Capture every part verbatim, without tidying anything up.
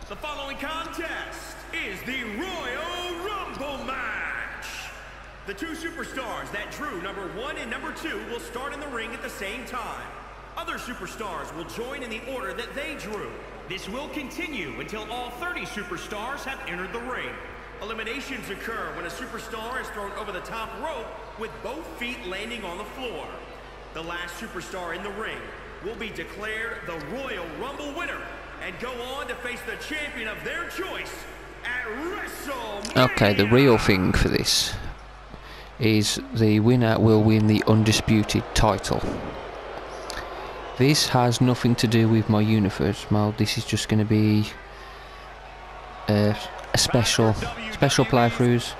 The following contest is the Royal Rumble match. The two superstars that drew number one and number two will start in the ring at the same time. Other superstars will join in the order that they drew. This will continue until all thirty superstars have entered the ring. Eliminations occur when a superstar is thrown over the top rope with both feet landing on the floor. The last superstar in the ring will be declared the Royal Rumble winner and go on to face the champion of their choice at WrestleMania. Okay, the real thing for this is the winner will win the Undisputed title. This has nothing to do with my universe mode. This is just going to be uh, a special, special playthroughs.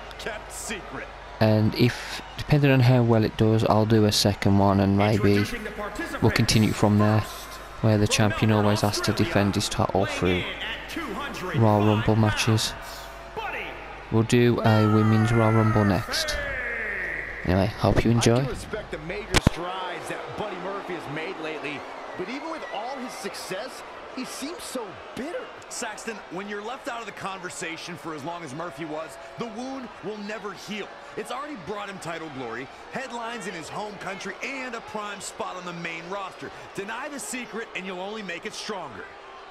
And if, depending on how well it does, I'll do a second one, and maybe we'll continue from there, where the champion always has to defend his title through Royal Rumble matches. We'll do a Women's Royal Rumble next. Anyway, hope you enjoy. I do respect the major strides that Buddy Murphy has made lately, but even with all his success, he seems so bitter. Saxton, when you're left out of the conversation for as long as Murphy was, the wound will never heal. It's already brought him title glory, headlines in his home country, and a prime spot on the main roster. Deny the secret and you'll only make it stronger.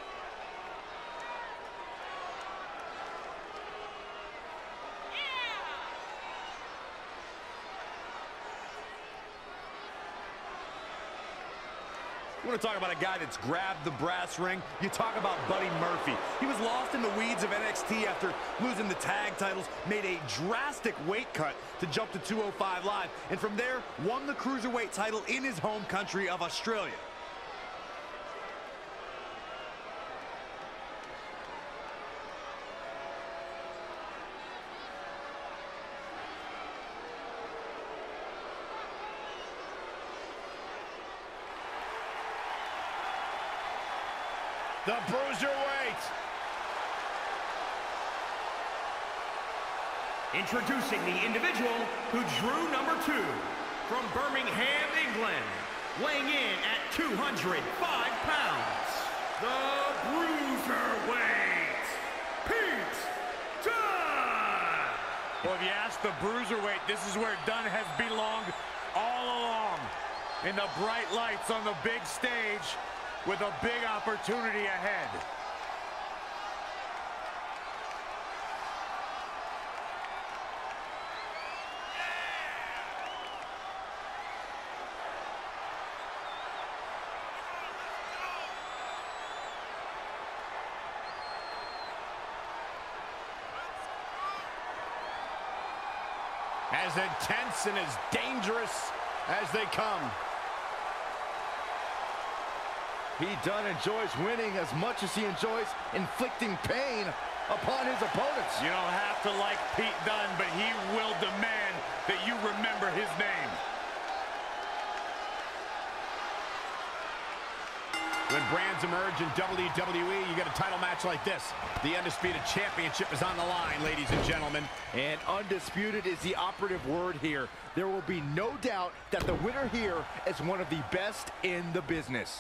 You want to talk about a guy that's grabbed the brass ring? You talk about Buddy Murphy. He was lost in the weeds of N X T after losing the tag titles, made a drastic weight cut to jump to two oh five Live, and from there, won the Cruiserweight title in his home country of Australia. The Bruiserweight. Introducing the individual who drew number two from Birmingham, England, weighing in at two hundred five pounds, the Bruiserweight, Pete Dunne. Well, if you ask the Bruiserweight, this is where Dunne has belonged all along. In the bright lights on the big stage, with a big opportunity ahead. As intense and as dangerous as they come. Pete Dunne enjoys winning as much as he enjoys inflicting pain upon his opponents. You don't have to like Pete Dunne, but he will demand that you remember his name. When brands emerge in W W E, you get a title match like this. The Undisputed Championship is on the line, ladies and gentlemen. And undisputed is the operative word here. There will be no doubt that the winner here is one of the best in the business.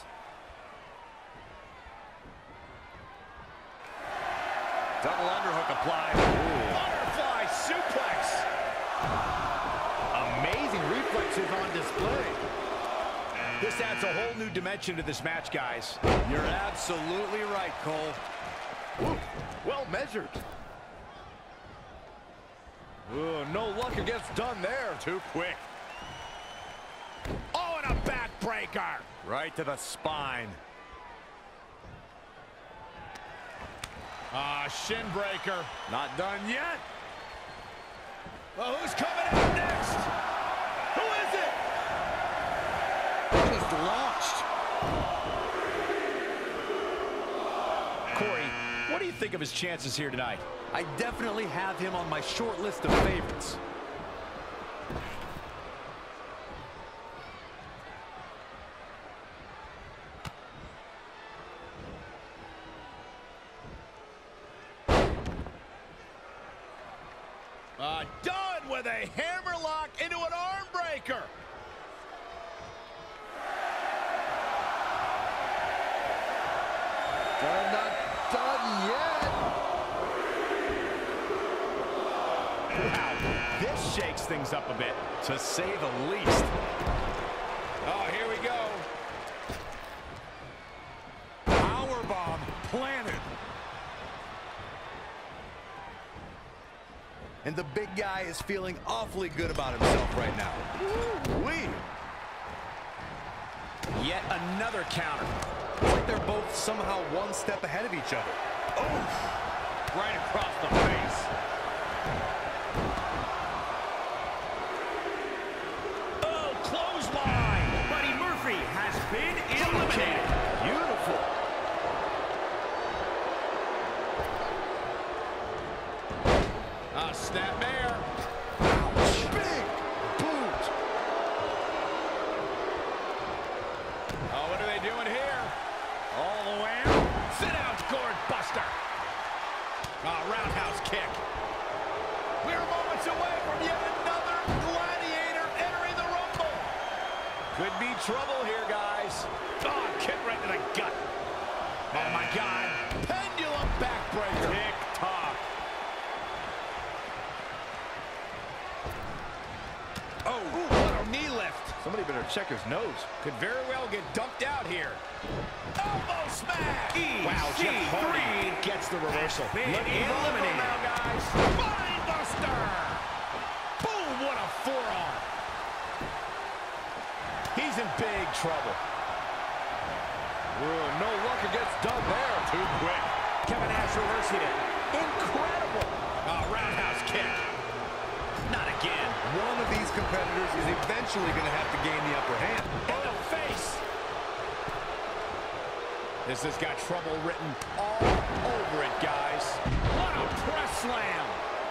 Double underhook applied. Ooh. Butterfly suplex. Amazing reflexes on display. This adds a whole new dimension to this match, guys. You're absolutely right, Cole. Ooh, well measured. Ooh, no luck against Dunne there. Too quick. Oh, and a backbreaker. Right to the spine. Ah, uh, shin breaker. Not done yet. Well, who's coming out next? Who is it? Just launched. Corey, what do you think of his chances here tonight? I definitely have him on my short list of favorites. Uh, Dunne with a hammerlock into an arm breaker. Dunne not done yet. Wow, this shakes things up a bit, to say the least. Oh, here we go. Powerbomb planted. And the big guy is feeling awfully good about himself right now. Woo-wee. Yet another counter. It's like they're both somehow one step ahead of each other. Oh, Right across the face. Oh, clothesline! Buddy Murphy has been eliminated. beautiful. Ah, snapmare. Big boot. Oh, what are they doing here? All the way out. Sit down, gourd buster. Ah, roundhouse kick. We're moments away from yet another gladiator entering the Rumble. Could be trouble here, guys. Oh, kick right to the gut. Oh, my God. Pendulum backbreaker. Tick-tock. Oh, ooh, what a knee lift. Somebody better check his nose. Could very well get dumped out here. Elbow smash. Wow, Jeff Hardy gets the reversal. Been Look eliminated. now, guys. Mind buster. Boom, what a forearm. He's in big trouble. Ooh, no luck against Doug there. Too quick. Kevin Nash reversing it. Incredible. Oh, roundhouse kick. Not again. One of these competitors is eventually going to have to gain the upper hand. In the face. This has got trouble written all over it, guys. What a press slam.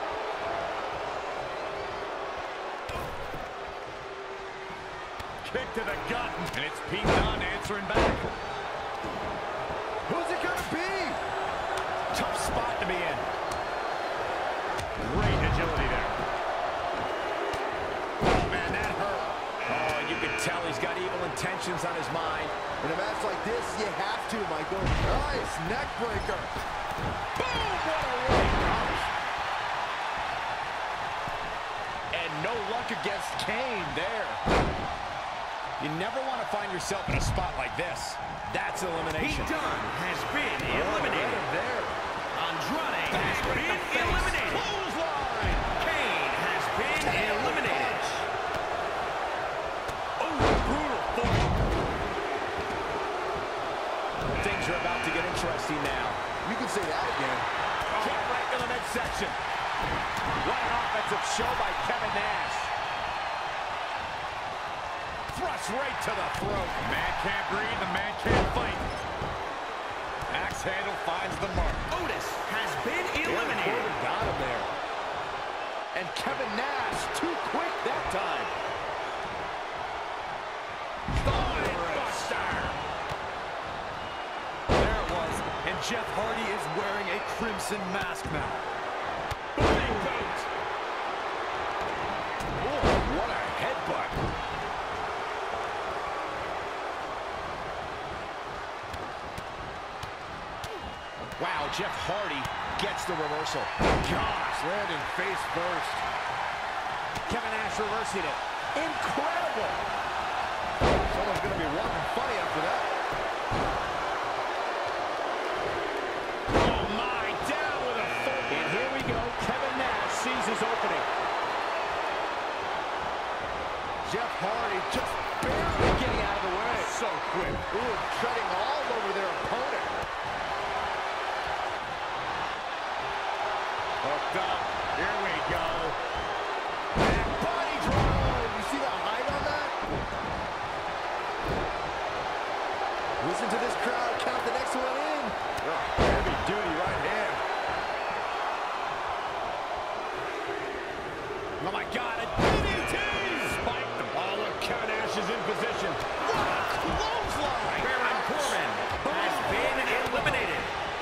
Kick to the gut. And it's Pete Dunne answering back. Who's it going to be? Tough spot to be in. Great agility there. Oh, man, that hurt. Oh, you can tell he's got evil intentions on his mind. In a match like this, you have to, Michael. Nice neck breaker. Boom! What a right. And no luck against Kane there. You never want to find yourself in a spot like this. That's elimination. Pete Dunne has been eliminated. Oh, there. Andrade has been eliminated. Clothesline. Kane has been eliminated. Oh, brutal foot. Things are about to get interesting now. You can say that again. Kick right to the midsection. What an offensive show by Kevin Nash. Thrust right to the throat. Man can't breathe, the man can't fight. Axe handle finds the mark. Otis has been eliminated. Corbin got him there. And Kevin Nash too quick that time. Spine buster. There it was. And Jeff Hardy is wearing a crimson mask now. Big boot. Oh, what a headbutt. Wow, Jeff Hardy gets the reversal. Gosh, landing face first. Kevin Nash reversing it. Incredible. Someone's going to be walking funny after that. Oh, my. Down with a foot. And here we go. Kevin Nash sees his opening. Jeff Hardy just barely getting out of the way. So quick. Ooh, treading all over their opponent. Hooked up. Here we go. And body drop. You see the height on that? Listen to this crowd count the next one in. Oh, heavy duty right hand. Oh, my God. A D D T. Spike the ball. Look, Kevin Nash is in position. What a clothesline. Baron Corbin has been eliminated.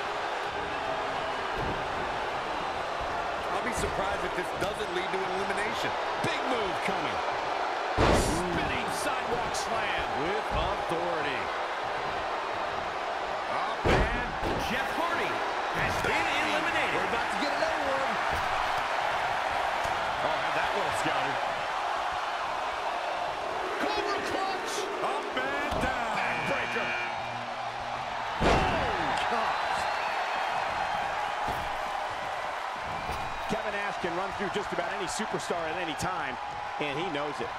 I'll be surprised if this doesn't lead to an elimination. Big move coming. Spinning sidewalk slam with authority. Up and Jeff Hardy has been eliminated. We're about to get another one. Oh, had that well scouted. Cobra clutch. Up and down. Backbreaker. Oh, gosh. Kevin Nash can run through just about any superstar at any time, and he knows it.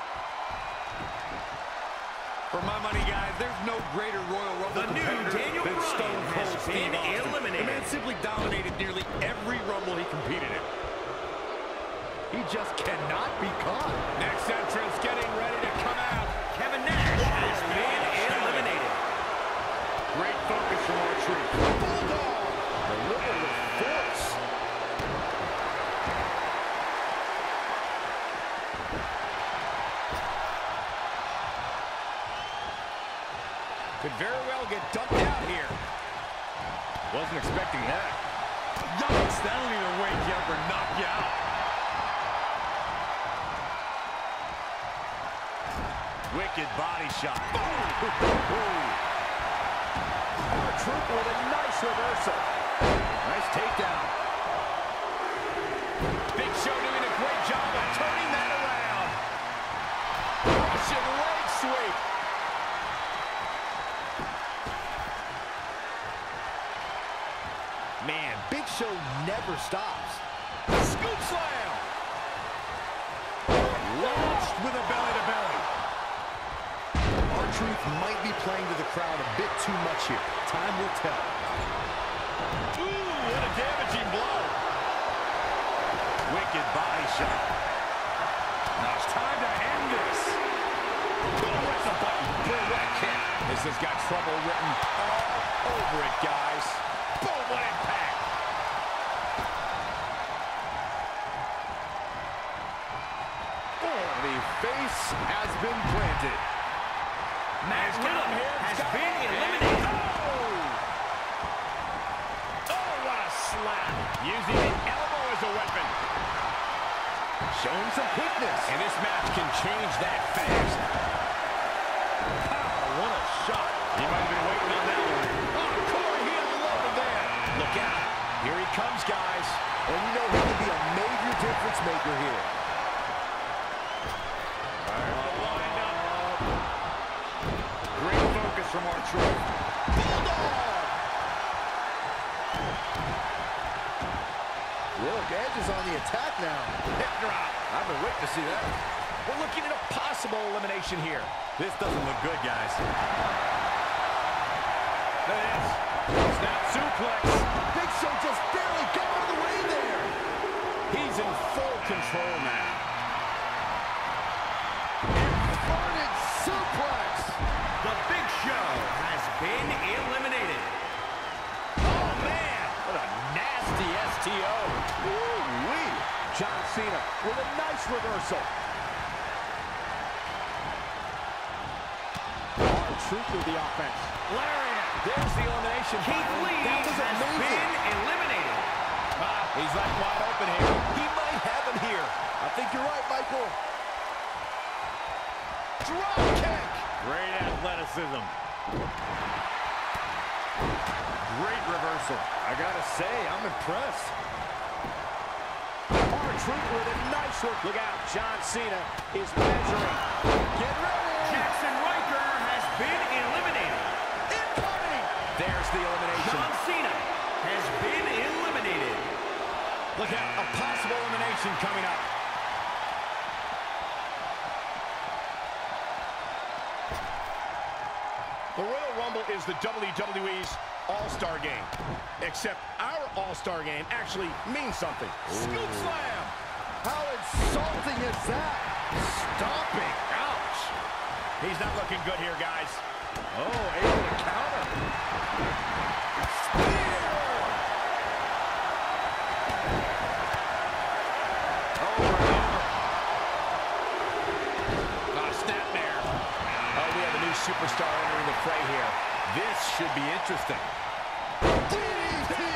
For my money, guys, there's no greater Royal Rumble The new competitor Daniel than Bryan Stone Cold has Steve been Austin. eliminated. The man simply dominated nearly every Rumble he competed in. He just cannot be caught. Next entrance getting ready to come out. Kevin Nash has been eliminated. Great focus from our truth. Bulldog. Delivered with force. Could very well get dumped out here. Wasn't expecting that. Yikes, that'll either wake you up or knock you out. Wicked body shot. Our troop with a nice reversal. Nice takedown. Big Show doing a great job of turning that around. Russian leg sweep. Man, Big Show never stops. Scoop slam. Launched with a belly-to-belly. R-Truth might be playing to the crowd a bit too much here. Time will tell. Ooh, what a damaging blow. Wicked body shot. Now it's time to end this. Boom, press the button. Boom, what a kick. This has got trouble written all over it, guys. Boom, what impact. Oh, the face has been planted. Matt Riddle has got been it. eliminated. Oh! Oh, what a slap. Using the elbow as a weapon. Showing some quickness. And this match can change that fast. Pow, what a shot. He might have been waiting on that one. Oh, Corey, he unloaded there. Look out. Here he comes, guys. And you know he can be a major difference maker here. Lined up. Great focus from our truth. Bulldog! Look, Edge is on the attack now. Hip drop. I've been waiting to see that. We're looking at a possible elimination here. This doesn't look good, guys. There it is. Snap suplex. Big Show just barely got out of the way there. He's in full control now. Inverted suplex. The Big Show has been eliminated. Oh, man. What a nasty S T O. Woo-wee. John Cena with a nice reversal. R-Truth with the offense. Lariat. There's the elimination. Keith Lee That was has amazing. been eliminated. Ah, he's left wide open here. He might have him here. I think you're right, Michael. Drop kick. Great athleticism. Great reversal. I gotta say, I'm impressed. R-Truth with a nice look. Look out, John Cena is measuring. Get ready. Jackson Riker has been eliminated. Incoming. There's the elimination. John Cena has been eliminated. Look out, a possible elimination coming up. The Royal Rumble is the W W E's All-Star Game. Except our All-Star Game actually means something. Scoop slam! How insulting is that? Stomping! Ouch! He's not looking good here, guys. Oh, able to counter. Spear! Over and over. Ah, snapmare. Oh, we have a new superstar entering the fray here. This should be interesting. D D T!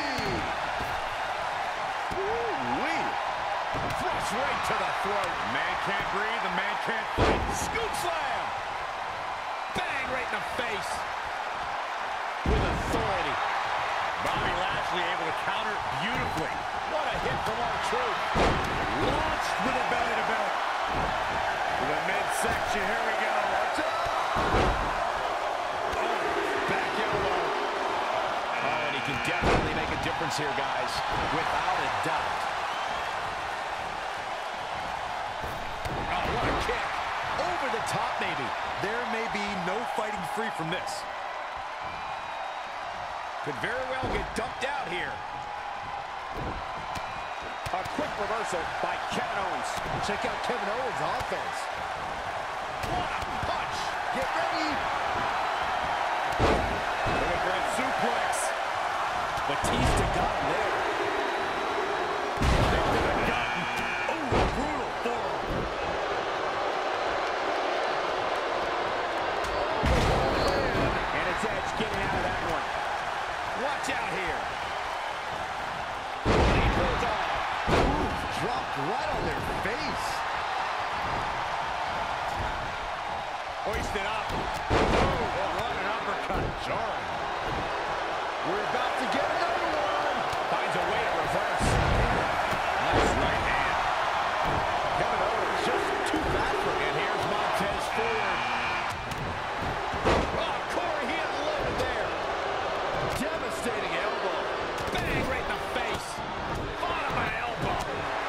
Woo-wee! Thrust right to the throat. Man can't breathe, the man can't fight. Scoop slam! Bang right in the face. With authority. Bobby Lashley Lashley able to counter beautifully. What a hit from R-Truth. Launched with a belly to belly. To the midsection, here we go. Watch out. Oh, back elbow. Oh, and he can definitely make a difference here, guys. Without a doubt. Oh, what a kick. Over the top, maybe. There may be no fighting free from this. Could very well get dumped out here. A quick reversal by Kevin Owens. Check out Kevin Owens' offense. What a punch. Get ready. With a great suplex. Batista got him there. Kick to the gut. Oh, brutal forearm. And it's Edge getting out of that one. Watch out here. He goes off. Ooh, dropped right on their face. Hoisted up. Oh, what an uppercut. Jarring. We're about to get another one. Finds a way to reverse. Nice right hand. Kevin Owens just too fast for him. And here's Montez forward. Oh, Corey, he unloaded there. Devastating elbow. Bang, right in the face. Bottom of elbow.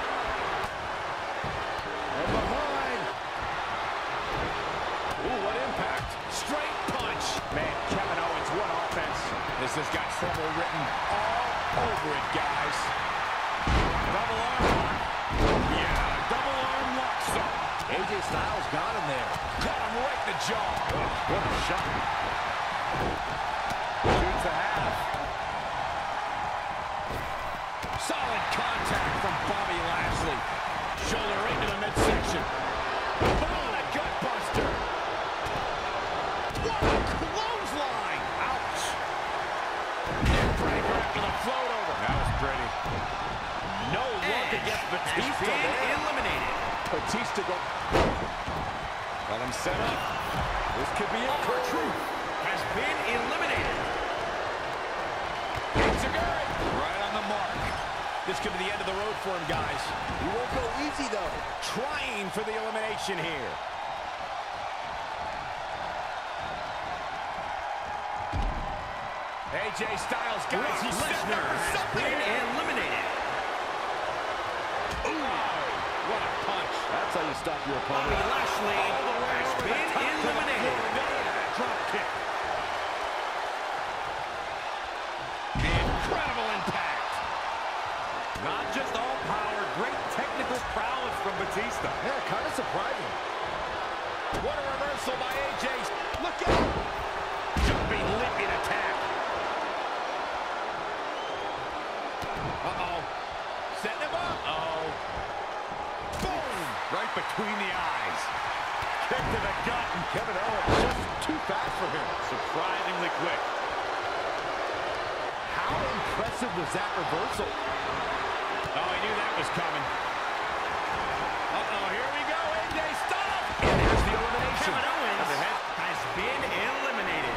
And behind. Ooh, what impact. Straight punch. Man, Kevin Owens, what offense. This has got trouble written all over it, guys. Double arm lock. Yeah, double arm lock, son. A J Styles got him there. Got him right in the jaw. Oh, what a shot. Shoots a half. Solid contact from Bobby Lashley. Shoulder into the midsection. Oh, a gut buster. What a clothesline. Ouch. Neckbreaker after the float over. That was pretty. No look against Batista Been there. eliminated. Batista go. Let him set up. This could be it. R-Truth has been eliminated. Enziguri right on the mark. This could be the end of the road for him, guys. He won't go easy, though. Trying for the elimination here. A J Styles, guys, he's setting up Lesnar for has something. been eliminated. Ooh, what a punch. That's how you stop your Bobby opponent. Lashley has been eliminated. Drop kick. Incredible impact. Not just all power, great technical prowess from Batista. Yeah, kind of surprising. What a reversal by A J. Look out. Jumping, leaping attack. Uh-oh. Setting him up. Uh-oh. Boom. Right between the eyes. Kick to the gut. And Kevin Owens just too fast for him. Surprisingly quick. How impressive was that reversal? Oh, I knew that was coming. Uh-oh, here we go. A J stop. And there's the elimination. Kevin Owens has been eliminated.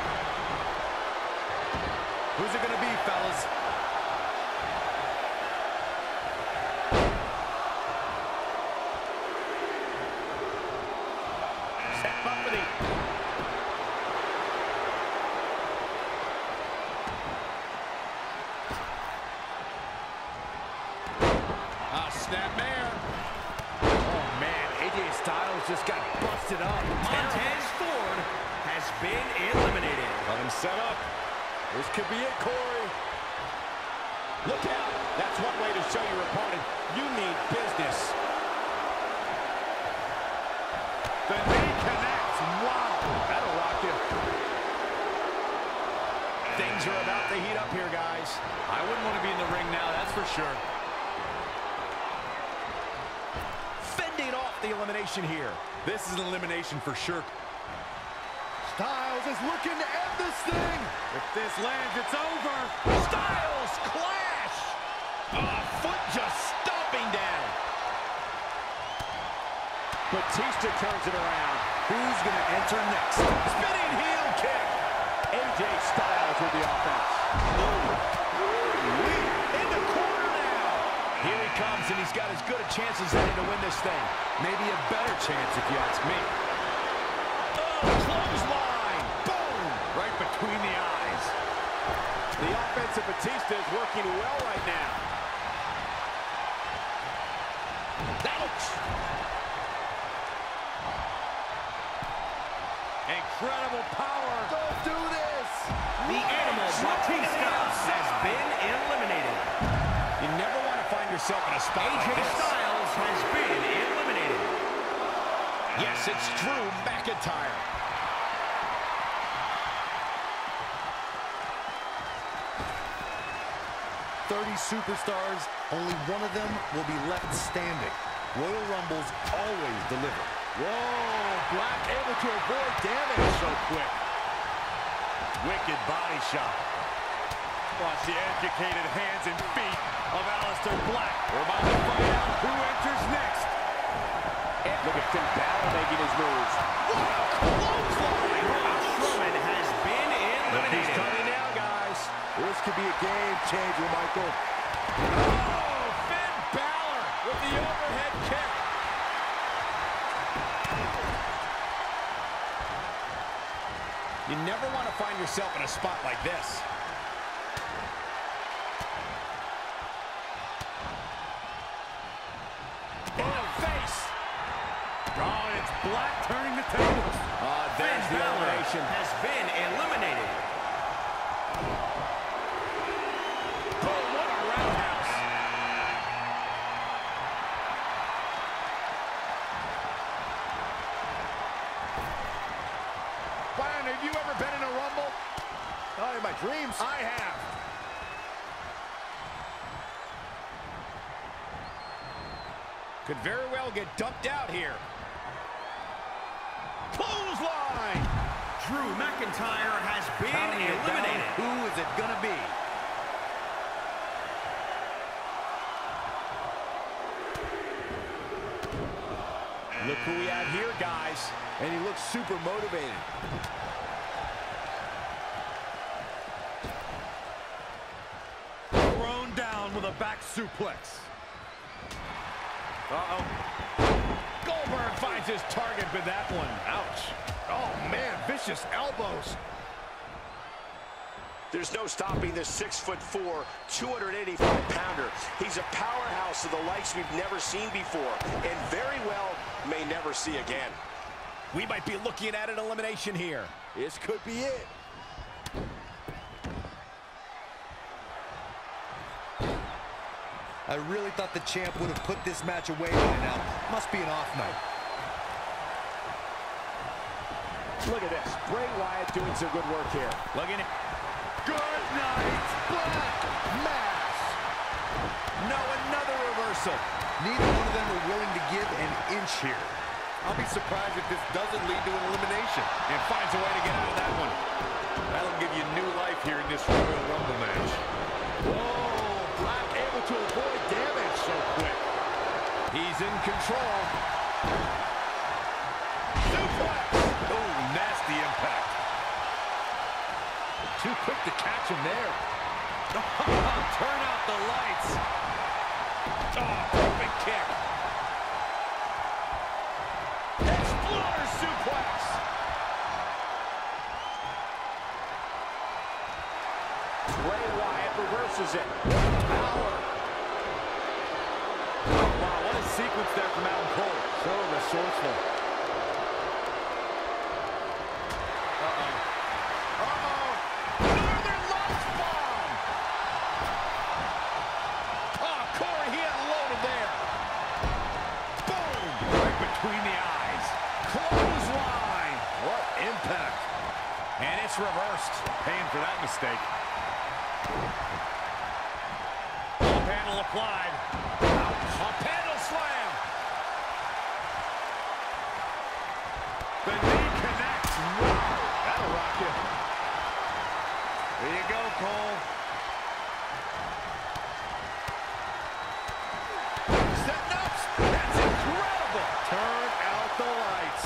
Who's it going to be, fellas? Step up for the... Ah, snapmare. Oh, man, A J Styles just got busted up. Montez Ford has been eliminated. Let him set up. This could be it, Corey. Look out. That's one way to show your opponent you mean business. The knee connects. Wow. That'll rock you. Things are about to heat up here, guys. I wouldn't want to be in the ring now, that's for sure. Fending off the elimination here. This is an elimination for sure. Styles is looking to end this thing. If this lands, it's over. Styles clash. Oh, foot just stomping down. Batista turns it around. Who's going to enter next? Spinning heel kick. A J Styles with the offense. Ooh. Here he comes, and he's got as good a chance as any to win this thing. Maybe a better chance, if you ask me. Oh, clothesline! Boom! Right between the eyes. The offense of Batista is working well right now. Ouch! Incredible power. Don't do this! The Animal Batista has been eliminated. You never want to find yourself in a spot A J like this. Styles has been eliminated. Yes, it's Drew McIntyre. thirty superstars, only one of them will be left standing. Royal Rumbles always deliver. Whoa, Black able to avoid damage so quick. Wicked body shot. Watch the educated hands and feet of Aleister Black. We're about to find out who enters next. And look at Finn Balor making his moves. What a clothesline! Braun Strowman has been Look who's eliminated. coming now, guys. This could be a game changer, Michael. Oh, Finn Balor with the overhead kick. You never want to find yourself in a spot like this. In the face. Oh, it's Black turning the tables. Uh, there's Finn the Balor elimination. has been eliminated. Oh, what a roundhouse. Byron, have you ever been in a Rumble? Oh, in my dreams. I have. Could very well get dumped out here. Clothesline! Drew McIntyre has been Counting it down. eliminated. Who is it gonna be? Look who we have here, guys. And he looks super motivated. Thrown down with a back suplex. Uh-oh. Goldberg finds his target with that one. Ouch. Oh, man, vicious elbows. There's no stopping this six foot four, two hundred eighty-five pounder. He's a powerhouse of the likes we've never seen before, and very well may never see again. We might be looking at an elimination here. This could be it. I really thought the champ would have put this match away by now. Must be an off night. Look at this. Bray Wyatt doing some good work here. Looking at... Good night, Black Mass. No, another reversal. Neither one of them are willing to give an inch here. I'll be surprised if this doesn't lead to an elimination. And finds a way to get out of that one. That'll give you new life here in this Royal Rumble match. Whoa, Black able to avoid damage so quick. He's in control. Suplex. Oh, nasty impact. Too quick to catch him there. Turn out the lights. Oh, perfect kick. Exploder suplex. Bray Wyatt reverses it. Power. Oh, wow, what a sequence there from Adam Cole. So resourceful. Uh-oh. Uh-oh. Northern Lights bomb. Oh, Corey, he unloaded there. Boom. Right between the eyes. Clothesline. What impact. And it's reversed. Paying for that mistake. Ball panel applied. A panel slam. The knee connects. Wow. That'll rock you. There you go, Cole. Setting up. That's incredible. Turn out the lights.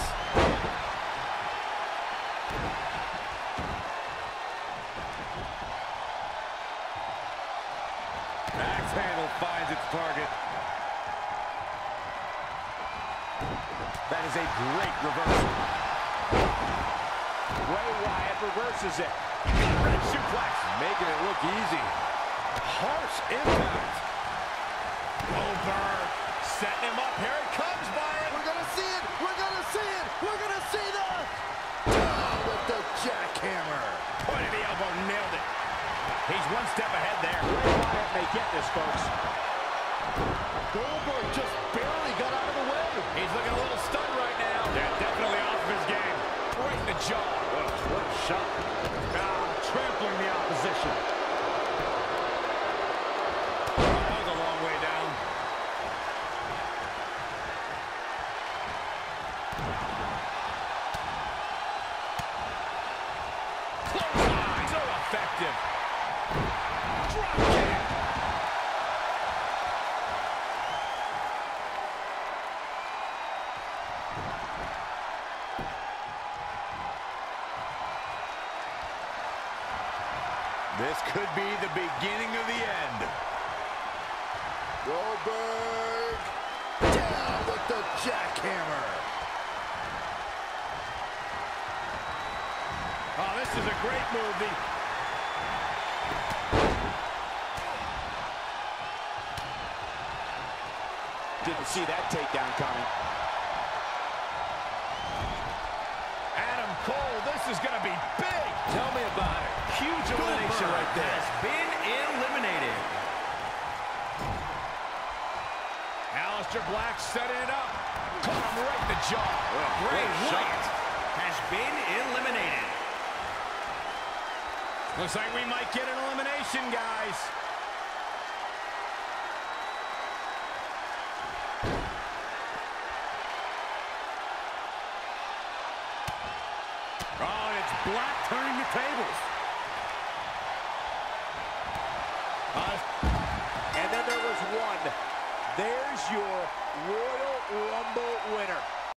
Axe handle finds its target. That is a great reversal. Bray Wyatt reverses it. Red suplex. Making it look easy. Harsh impact. Goldberg setting him up. Here it comes, Byron. We're going to see it. We're going to see it. We're going to see the... Down with the jackhammer. Point of the elbow, nailed it. He's one step ahead there. Bray Wyatt may get this, folks. Goldberg just barely got out of the way. He's looking a little stunned right now. Yeah, definitely off of his game. Right in the jaw. What, what a shot. Ah, trampling the opposition. That was a long way down. Close, so effective. Drop kick. This could be the beginning of the end. Goldberg down with the jackhammer. Oh, this is a great move. The Didn't see that takedown coming. Adam Cole, this is going to be big. Tell me about it. Huge elimination right there. Has been eliminated. Aleister Black setting it up. Caught him right in the jaw. Bray Great shot. Wyatt has been eliminated. Looks like we might get an elimination, guys. Oh, and it's Black turning the tables. Uh, And then there was one. There's your Royal Rumble winner.